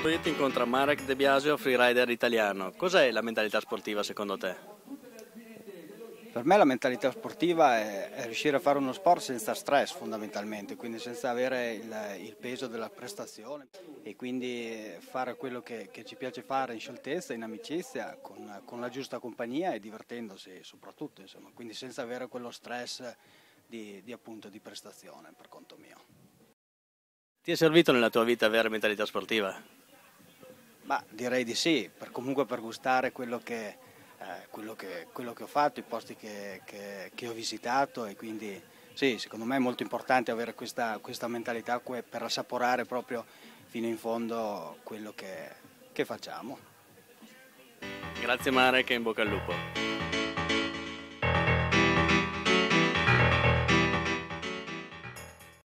Proietti incontra Marek De Biasio, freerider italiano. Cos'è la mentalità sportiva secondo te? Per me la mentalità sportiva è riuscire a fare uno sport senza stress fondamentalmente, quindi senza avere il peso della prestazione e quindi fare quello che ci piace fare in scioltezza, in amicizia, con la giusta compagnia e divertendosi soprattutto, insomma, quindi senza avere quello stress appunto di prestazione per conto mio. Ti è servito nella tua vita avere mentalità sportiva? Ma direi di sì, comunque per gustare quello che ho fatto, i posti che ho visitato e quindi sì, secondo me è molto importante avere questa mentalità per assaporare proprio fino in fondo quello che facciamo. Grazie Marek e in bocca al lupo.